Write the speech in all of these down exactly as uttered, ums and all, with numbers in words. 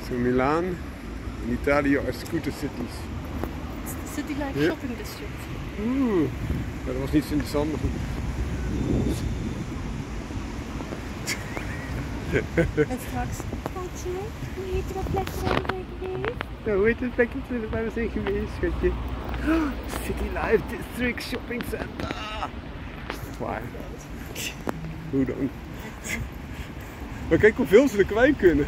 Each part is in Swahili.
So Milan, in Italy are scooter cities. It's the city life Yeah. shopping district. Oeh, maar dat was niet zo interessant. Maar goed. En straks. Schatje, hoe heet dat plekje waar we zijn geweest? Nou, hoe heet het plekje waar we zijn geweest, schatje? Oh, City Life District Shopping Center. Waar? Hoe dan? Maar kijk hoeveel ze er kwijt kunnen.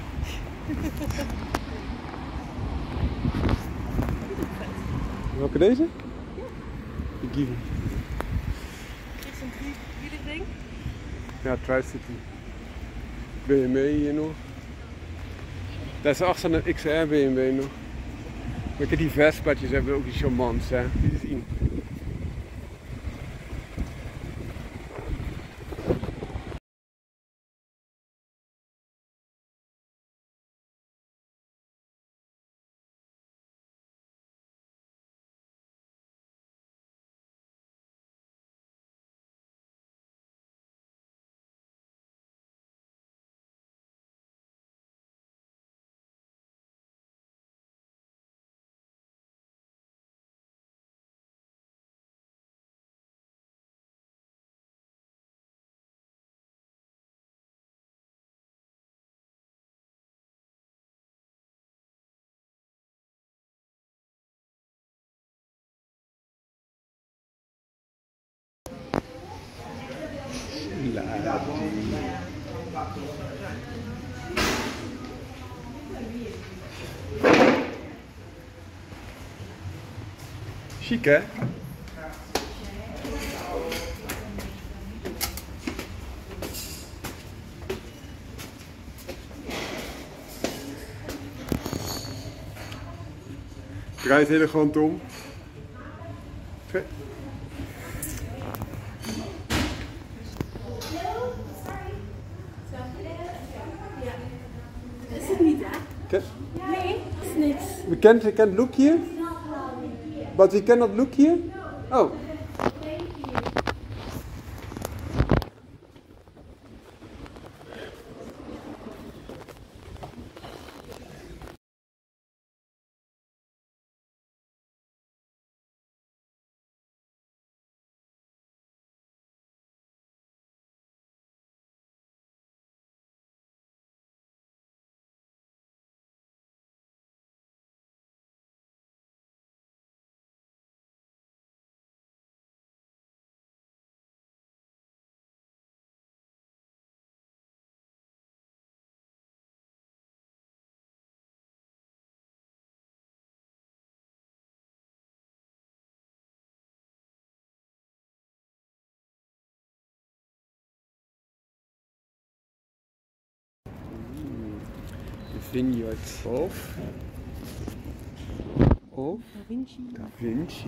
Welke deze? Ja. De Given. Dit is een drie ding. Ja, Tri-City. B M W hier nog. Daar is achter een X R B M W nog. Maar kijk, die Vespa'tjes hebben ook iets charmants, hè. Die zien. Chic, hè? Draait hele gewoon om. Twee. Is het niet, hè? Can, Nee, dat is niks. we can't, we can't look here? But we cannot look here? Oh. Vineyard of of Da Vinci. Da Vinci.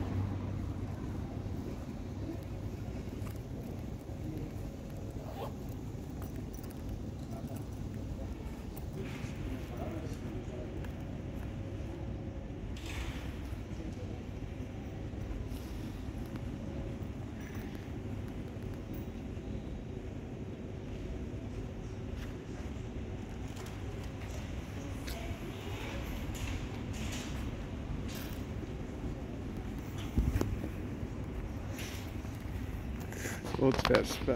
Old Vespa.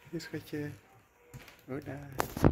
Hey schatje. Hola.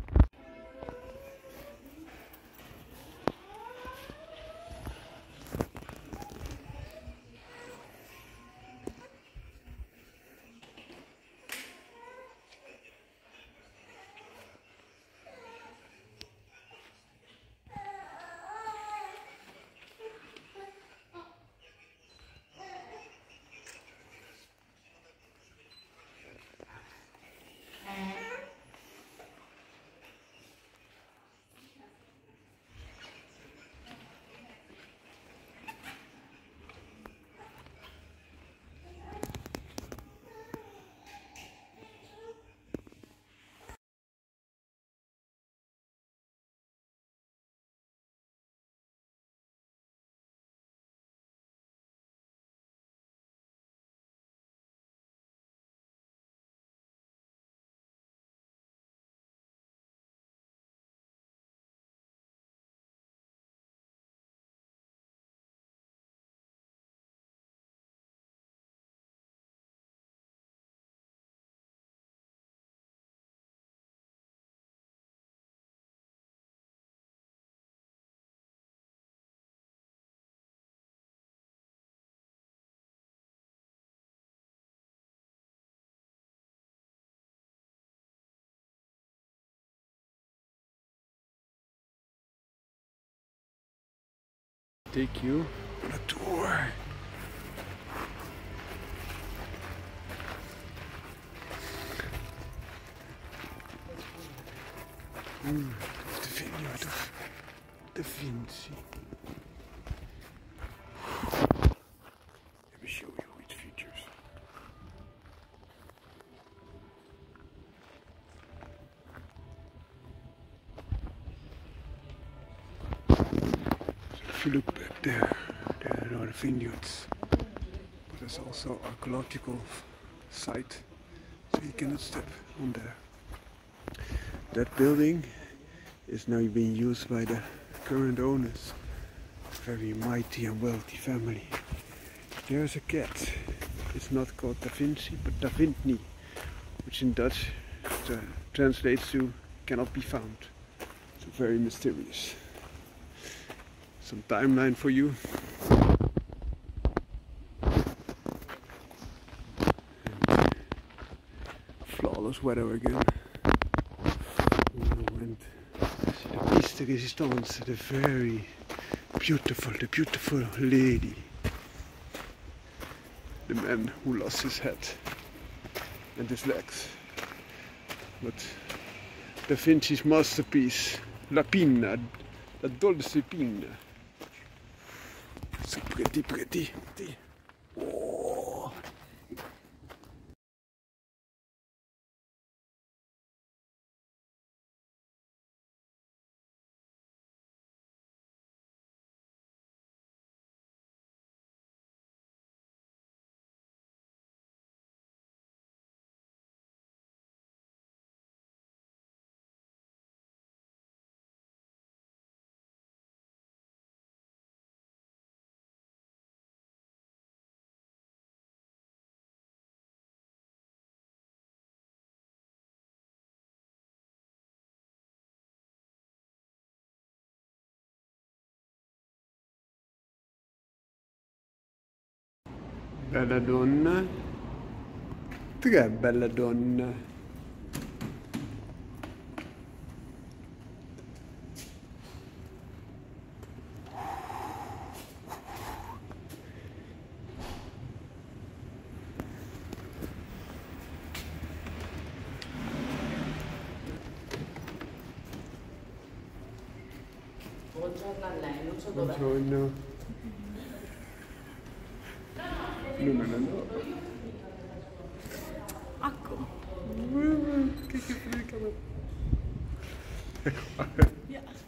Take you on a tour. Mm, the vineyard of Da Vinci. Let me show you its features. So if you look back there, there are the vineyards. But there's also archaeological site, so you cannot step on there. That building is now being used by the current owners, a very mighty and wealthy family. There's a cat. It's not called Da Vinci, but Da Vintni, which in Dutch uh, translates to cannot be found. So very mysterious. Some timeline for you. And flawless weather again. Oh, and the piece de resistance, the very beautiful, the beautiful lady. The man who lost his head and his legs. But Da Vinci's masterpiece, La Pinna, La Dolce Pinna. So pretty, pretty. Oh. Bella donna, tre bella donna. Buongiorno a lei, non so dove. Buongiorno. Numero no. Akku. Kijk even in de camera. Ja.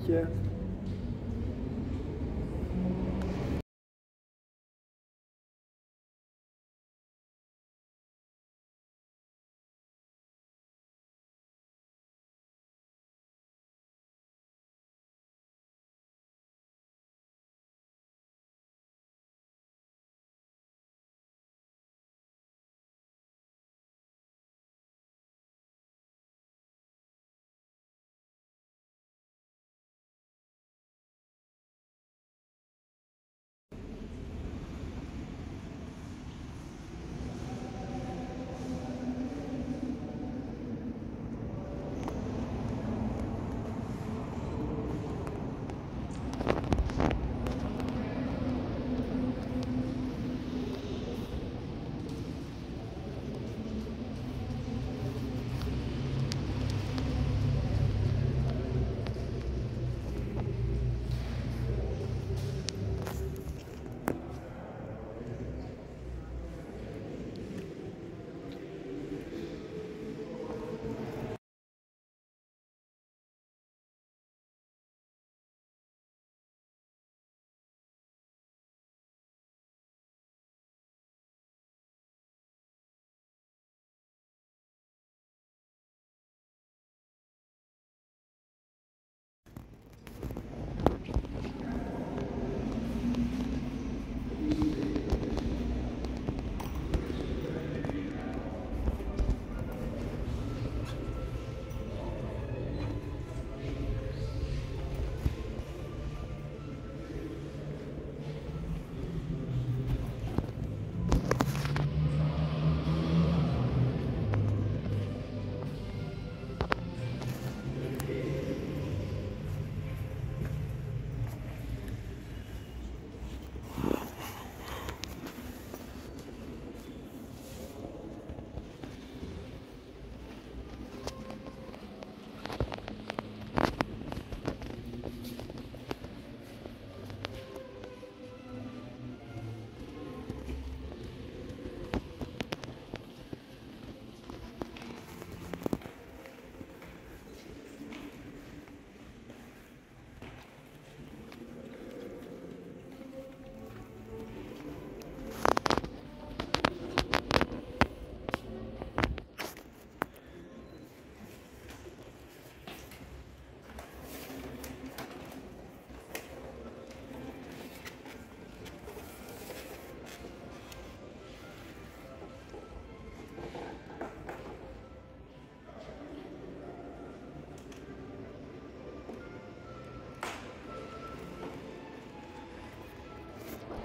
liedje.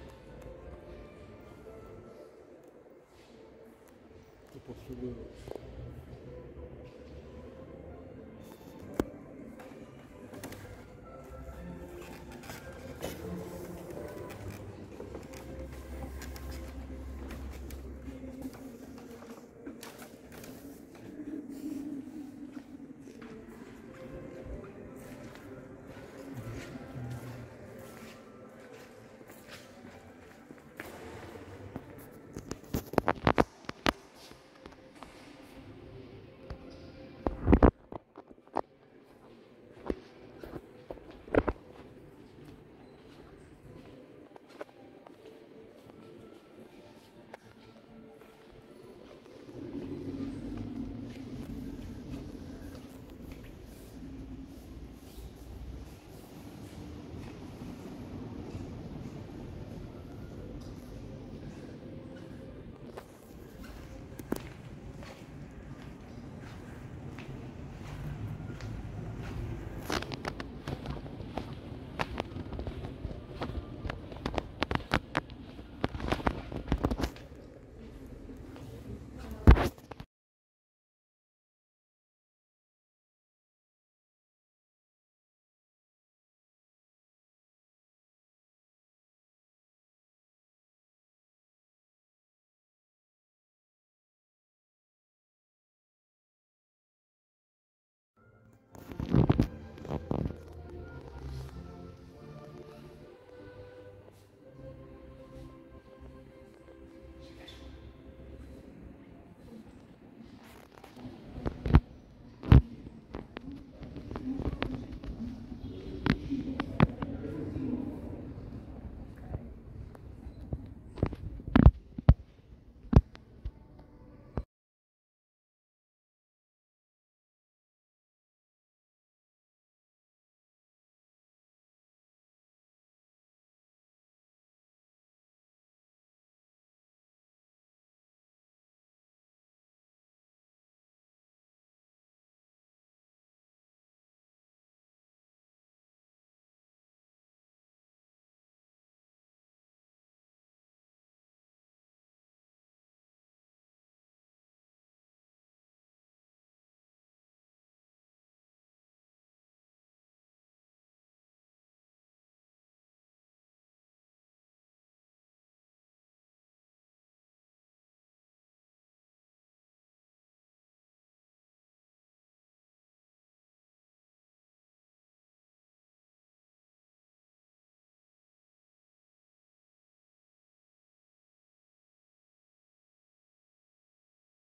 To poszło do